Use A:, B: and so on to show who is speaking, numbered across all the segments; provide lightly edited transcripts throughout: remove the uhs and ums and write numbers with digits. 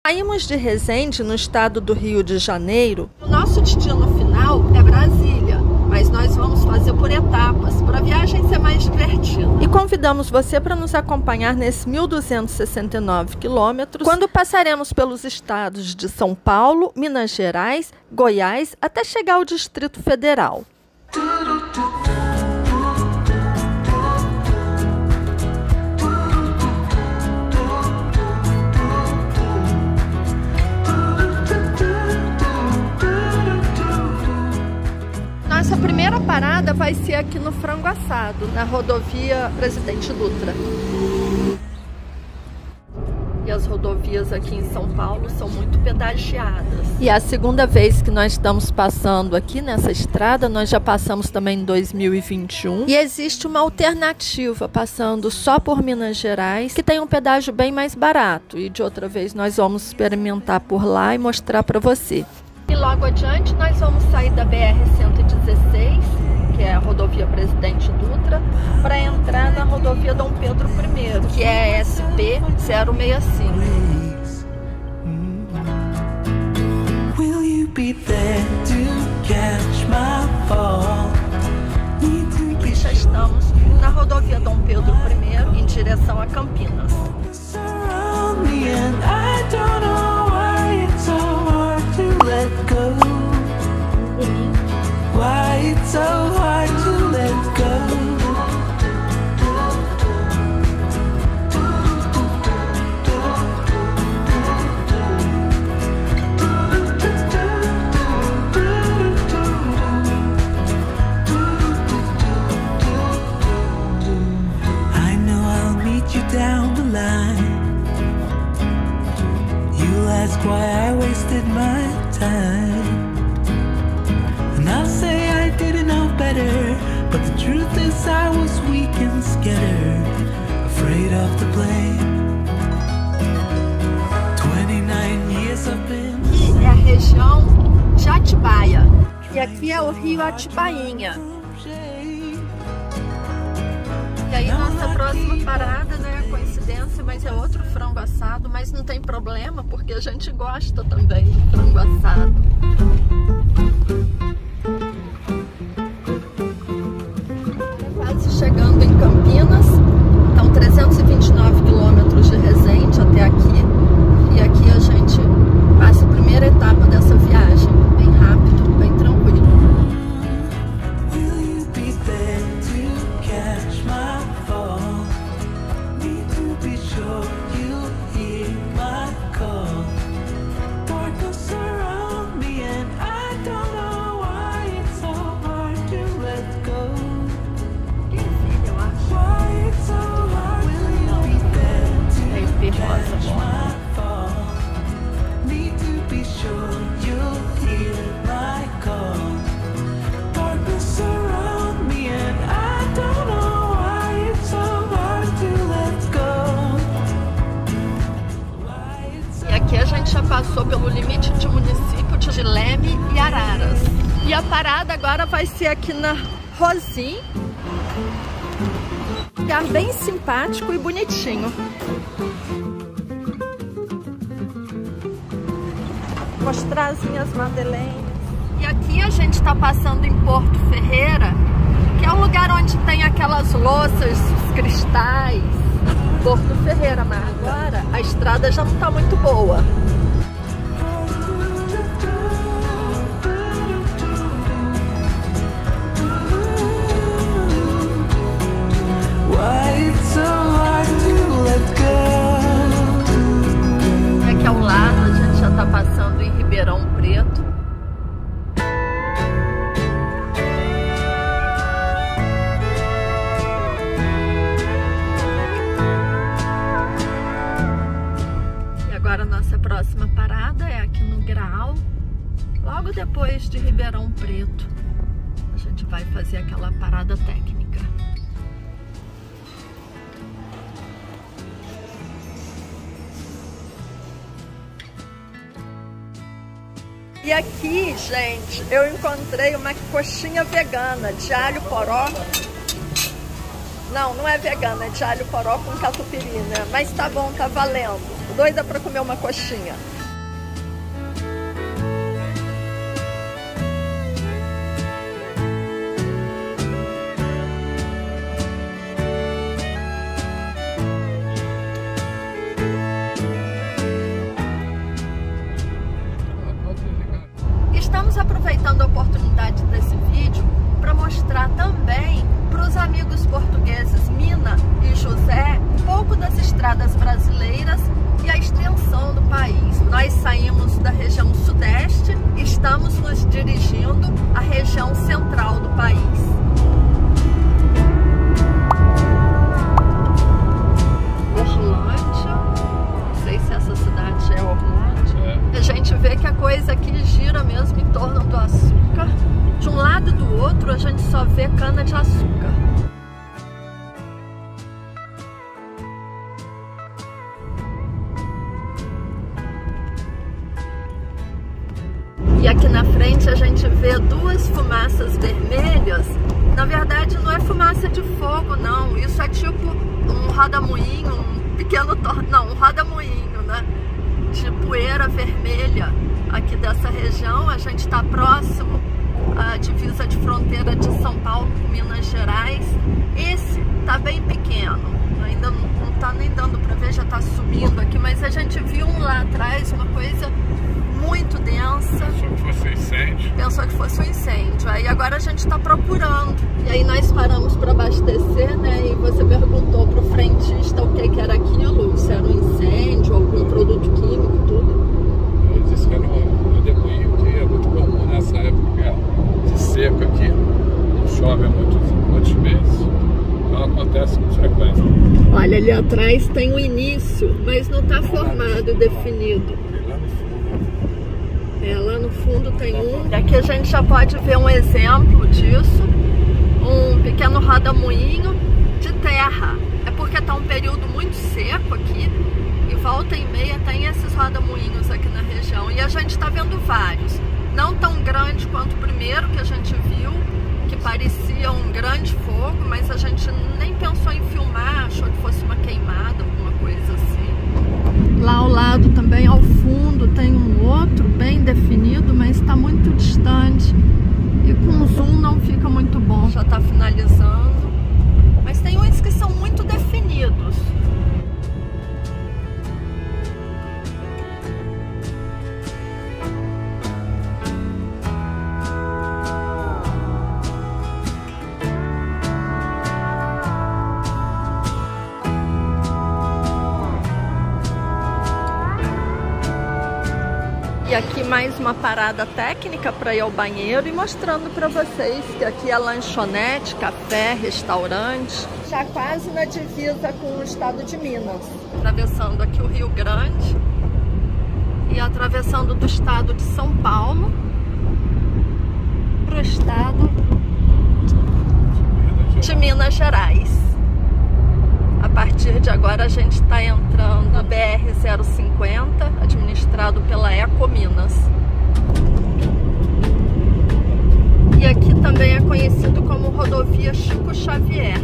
A: Saímos de Resende, no estado do Rio de Janeiro.
B: O nosso destino final é Brasília, mas nós vamos fazer por etapas, para a viagem ser mais divertida.
A: E convidamos você para nos acompanhar nesses 1.269 quilômetros, quando passaremos pelos estados de São Paulo, Minas Gerais, Goiás, até chegar ao Distrito Federal.
B: Nossa primeira parada vai ser aqui no Frango Assado, na rodovia Presidente Dutra. E as rodovias aqui em São Paulo são muito pedagiadas.
A: E a segunda vez que nós estamos passando aqui nessa estrada, nós já passamos também em 2021. E existe uma alternativa passando só por Minas Gerais, que tem um pedágio bem mais barato. E de outra vez nós vamos experimentar por lá e mostrar para você.
B: E logo adiante nós vamos sair da BR-116, que é a rodovia Presidente Dutra, para entrar na rodovia Dom Pedro I, que é a SP-065. E já estamos na rodovia Dom Pedro I, em direção a Campinas.
C: Let go. Why it's so hard to let go. I know I'll meet you down the line. You'll ask why I wasted my time, and I'll say I didn't know better, but the truth is I was weak and scared, afraid of the blame. 29 years I've been.
B: Aqui é a região de Atibaia, e aqui é o rio Atibainha. E aí nossa próxima parada, né, é coincidência, mas é outro frango assado, mas não tem problema, porque a gente gosta também de frango assado. Quase chegando em Campinas, então 329 quilômetros de Resende até aqui, e aqui a gente passa a primeira etapa dessa viagem, bem rápido, bem tranquilo. Aqui a gente já passou pelo limite de município de Leme e Araras. E a parada agora vai ser aqui na Rosim. Lugar bem simpático e bonitinho. Mostrar as minhas madeleines. E aqui a gente está passando em Porto Ferreira, que é o lugar onde tem aquelas louças, os cristais. Porto Ferreira, mas agora a estrada já não está muito boa. E aqui ao lado a gente já está passando em Ribeirão Preto. Agora a nossa próxima parada é aqui no Graal, logo depois de Ribeirão Preto. A gente vai fazer aquela parada técnica. E aqui, gente, eu encontrei uma coxinha vegana de alho poró. Não, não é vegana, é de alho poró com catupiry, né? Mas tá bom, tá valendo. Doida pra comer uma coxinha. aproveitando a oportunidade desse vídeo para mostrar também para os amigos portugueses Mina e José um pouco das estradas brasileiras e a extensão do país. Nós saímos da região sudeste e estamos nos dirigindo à região central do país. Orlândia, não sei se essa cidade é Orlândia. A gente vê que a coisa aqui gira mesmo em torno do açúcar. De um lado e do outro a gente só vê cana de açúcar. E aqui na frente a gente vê duas fumaças vermelhas. Na verdade não é fumaça de fogo não, isso é tipo um rodamuinho, um pequeno um rodamuinho, né? De poeira vermelha aqui dessa região. A gente está próximo à divisa de fronteira de São Paulo com Minas Gerais. Esse tá bem pequeno, ainda não tá nem dando para ver, já tá subindo aqui, mas a gente viu um lá atrás, uma coisa muito densa.
D: Pensou que fosse um incêndio.
B: Pensou que fosse um incêndio. Aí agora a gente está procurando. E aí nós paramos para abastecer, né? E você perguntou pro frentista o que era aquilo, se era um incêndio, algum produto químico, tudo.
D: Ele disse que era um redemoinho que é muito comum nessa época de seca aqui. Não chove há muitos meses. Então acontece com frequência.
B: Olha, ali atrás tem um início, mas não está formado, definido. Lá no fundo tem um. E aqui a gente já pode ver um exemplo disso. Um pequeno rodamuinho de terra. É porque está um período muito seco aqui. E volta e meia tem esses rodamuinhos aqui na região. E a gente está vendo vários. Não tão grande quanto o primeiro que a gente viu, que parecia um grande fogo, mas a gente nem pensou em filmar, achou que fosse uma queimada, alguma coisa assim. Lá ao lado também, ao fundo, tem um outro bem definido, mas está muito distante. E com zoom não fica muito bom. Já está finalizando. Mas tem uns que são muito definidos. E aqui mais uma parada técnica para ir ao banheiro e mostrando para vocês que aqui é lanchonete, café, restaurante. Já quase na divisa com o estado de Minas. Atravessando aqui o Rio Grande e atravessando do estado de São Paulo para o estado de Minas Gerais. A partir de agora a gente está entrando no BR-050, administrado pela Ecominas. E aqui também é conhecido como Rodovia Chico Xavier.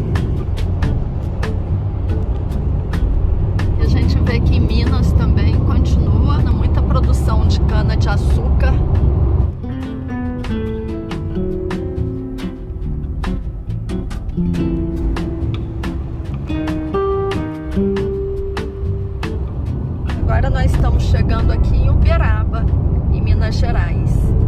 B: E a gente vê que em Minas também continua muita produção de cana-de-açúcar. Agora nós estamos chegando aqui em Uberaba, em Minas Gerais.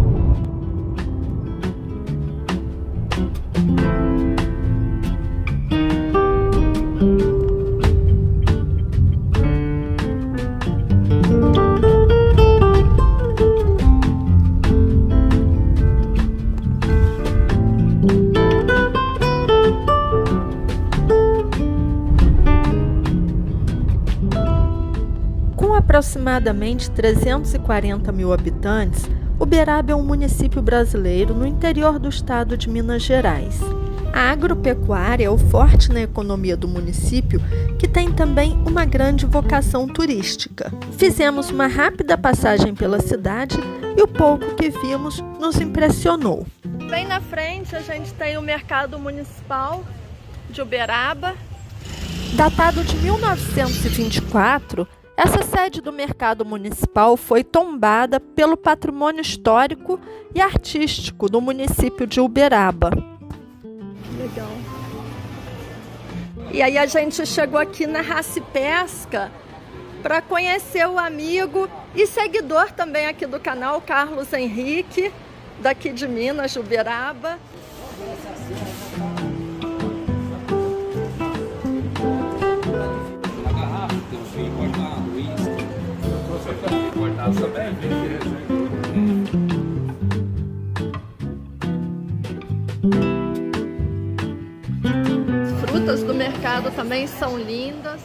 A: Aproximadamente 340 mil habitantes, Uberaba é um município brasileiro no interior do estado de Minas Gerais. A agropecuária é o forte na economia do município, que tem também uma grande vocação turística. Fizemos uma rápida passagem pela cidade e o pouco que vimos nos impressionou.
B: Bem na frente a gente tem o mercado municipal de Uberaba.
A: Datado de 1924, essa sede do mercado municipal foi tombada pelo patrimônio histórico e artístico do município de Uberaba.
B: Legal. E aí a gente chegou aqui na Raça e Pesca para conhecer o amigo e seguidor também aqui do canal, Carlos Henrique, daqui de Minas, de Uberaba.
D: A garrafa, tem um vinho cortado, uísque. Eu trouxe aqui um vinho cortado também, vinho.
B: Frutas do mercado também são lindas.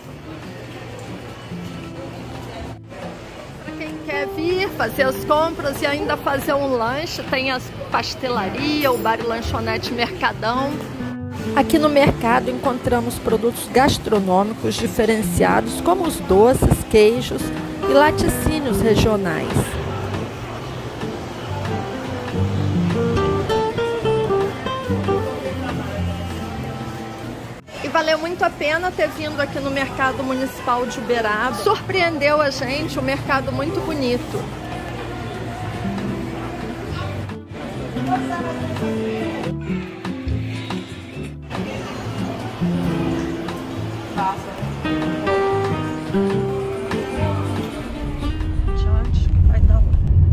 B: Para quem quer vir fazer as compras e ainda fazer um lanche, tem a pastelaria, o bar e lanchonete Mercadão.
A: Aqui no mercado encontramos produtos gastronômicos diferenciados, como os doces, queijos e laticínios regionais.
B: E valeu muito a pena ter vindo aqui no Mercado Municipal de Uberaba. Surpreendeu a gente, um mercado muito bonito. Vai dar.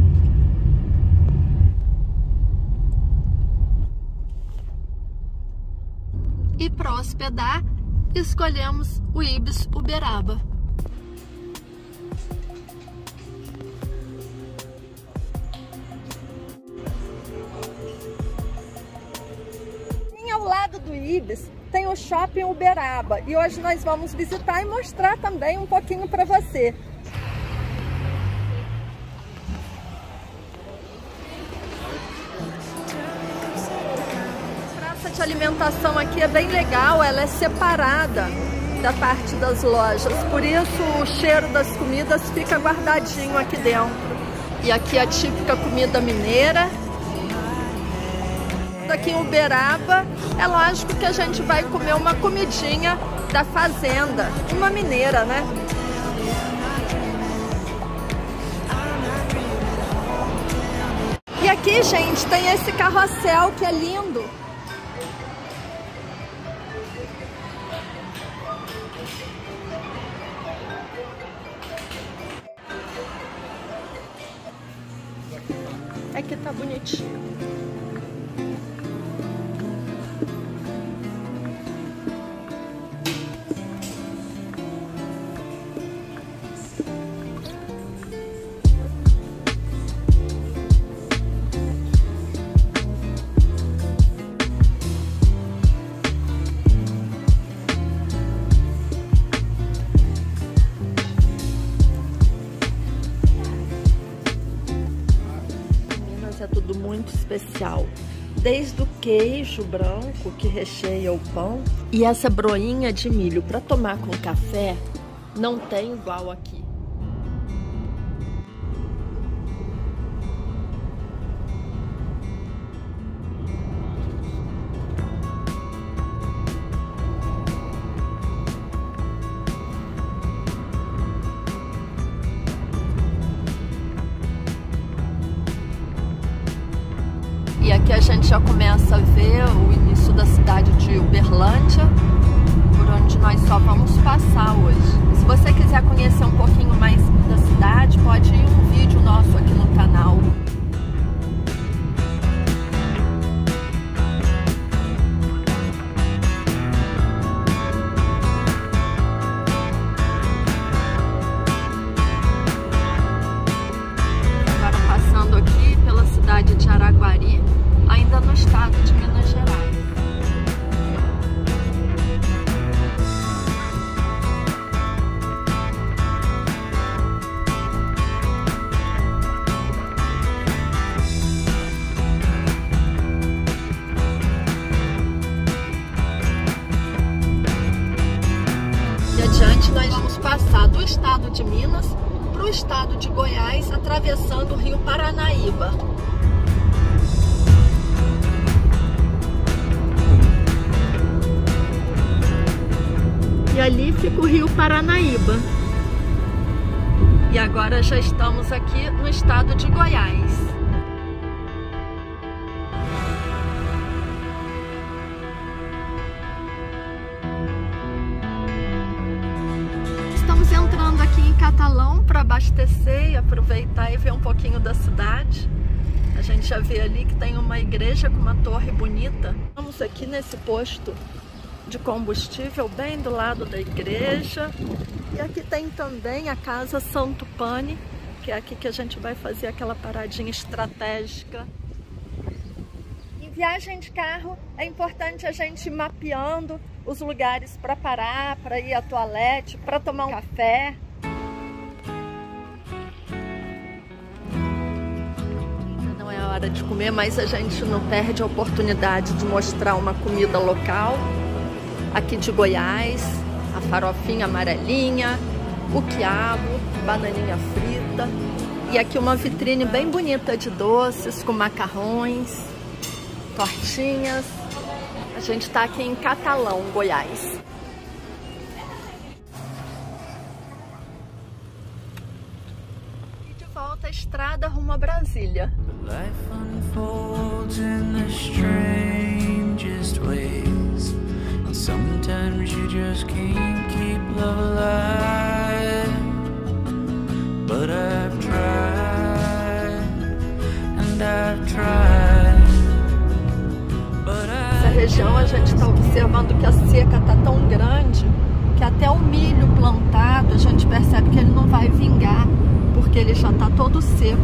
B: E para hospedar, escolhemos o Ibis Uberaba. E ao lado do Ibis tem o Shopping Uberaba e hoje nós vamos visitar e mostrar também um pouquinho para você. A alimentação aqui é bem legal, ela é separada da parte das lojas, por isso o cheiro das comidas fica guardadinho aqui dentro. E aqui a típica comida mineira. Aqui em Uberaba, é lógico que a gente vai comer uma comidinha da fazenda, uma mineira, né? E aqui, gente, tem esse carrossel que é lindo. Aqui tá bonitinho. É tudo muito especial, desde o queijo branco que recheia o pão e essa broinha de milho para tomar com café, não tem igual aqui. E aqui a gente já começa a ver o início da cidade de Uberlândia, por onde nós só vamos passar hoje. Se você quiser conhecer um pouquinho mais da cidade, pode ir um vídeo nosso aqui no canal. Agora passando aqui pela cidade de Araguari, ainda no estado de Minas Gerais. E adiante nós vamos passar do estado de Minas para o estado de Goiás, atravessando o rio Paranaíba. E ali fica o rio Paranaíba. E agora já estamos aqui no estado de Goiás. Estamos entrando aqui em Catalão para abastecer e aproveitar e ver um pouquinho da cidade.
A: A gente já vê ali que tem uma igreja com uma torre bonita. Vamos aqui nesse posto de combustível bem do lado da igreja. E aqui tem também a Casa Santo Pane, que é aqui que a gente vai fazer aquela paradinha estratégica. Em viagem de carro é importante a gente ir mapeando os lugares para parar, para ir à toalete, para tomar um café. Hora de comer, mas a gente não perde a oportunidade de mostrar uma comida local aqui de Goiás, a farofinha amarelinha, o quiabo, bananinha frita e aqui uma vitrine bem bonita de doces com macarrões, tortinhas. A gente está aqui em Catalão, Goiás. Volta a estrada rumo a Brasília.
C: Life unfolds in the strangest ways, and sometimes you just can't keep love alive. But I've tried, and I've tried.
A: Essa região a gente está observando que a seca está tão grande que até o milho plantado a gente percebe que ele não vai vingar, porque ele já está todo seco.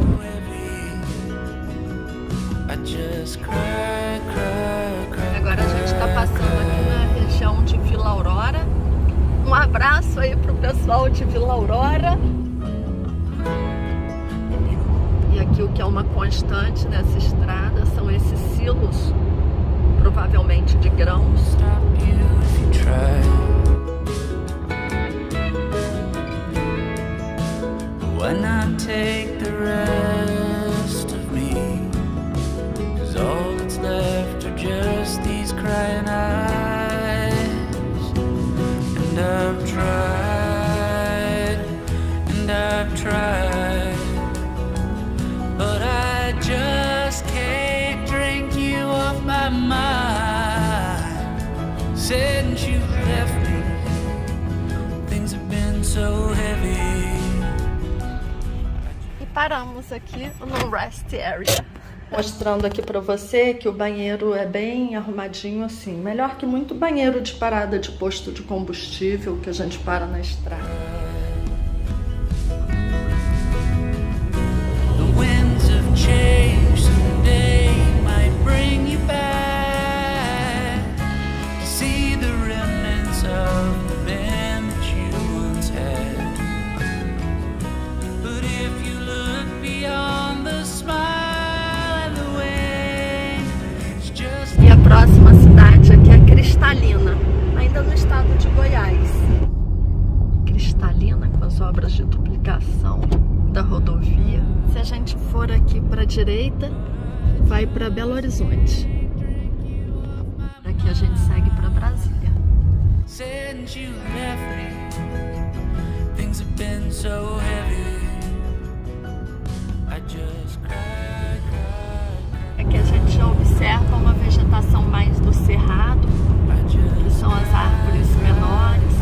A: Agora a gente está passando aqui na região de Vila Aurora. Um abraço aí pro pessoal de Vila Aurora. E aqui o que é uma constante nessa estrada são esses silos, provavelmente de grãos.
C: Why not take the rest of me? 'Cause all that's left are just these crying eyes. And I've tried, but I just can't drink you off my mind. Since you left me, things have been so heavy.
A: Paramos aqui no rest area, mostrando aqui para você que o banheiro é bem arrumadinho assim, melhor que muito banheiro de parada de posto de combustível que a gente para na estrada. E a próxima cidade aqui é Cristalina, ainda no estado de Goiás. Cristalina, com as obras de duplicação da rodovia. Se a gente for aqui para a direita, vai para Belo Horizonte. Aqui a gente segue para Brasília. Aqui a gente já observa uma vegetação mais do cerrado, que são as árvores menores.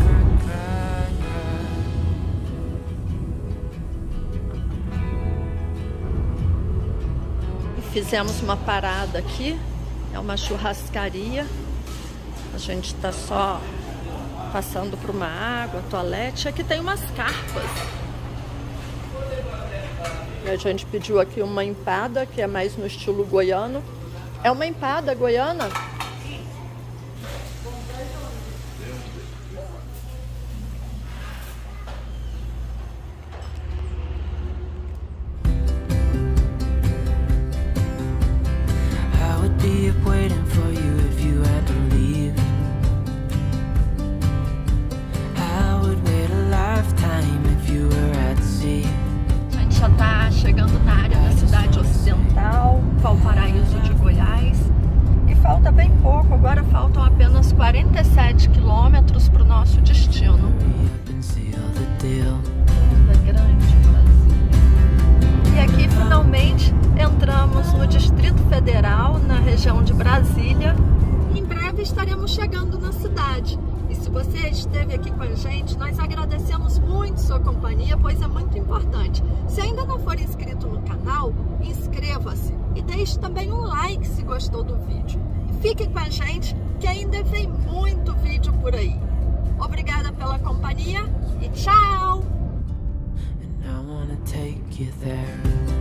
A: E fizemos uma parada aqui, é uma churrascaria. A gente está só passando por uma água, toalete. Aqui tem umas carpas. E a gente pediu aqui uma empada, que é mais no estilo goiano. É uma empada goiana?
C: I would be up waiting for you if you had to leave. I would wait a lifetime if you were at sea.
A: A gente já está chegando na área da cidade ocidental, Valparaíso de Goiás. E falta bem pouco, agora faltam apenas 47 quilômetros para o nosso destino. Grande Brasília. E aqui finalmente entramos no Distrito Federal, na região de Brasília. Em breve estaremos chegando na cidade. E se
B: você esteve aqui com a gente. Nós agradecemos muito sua companhia, pois é muito importante. Se ainda não for inscrito no canal, inscreva-se e deixe também um like se gostou do vídeo. Fique com a gente que ainda vem muito vídeo por aí. Obrigada pela companhia e tchau!
C: And I wanna take you there.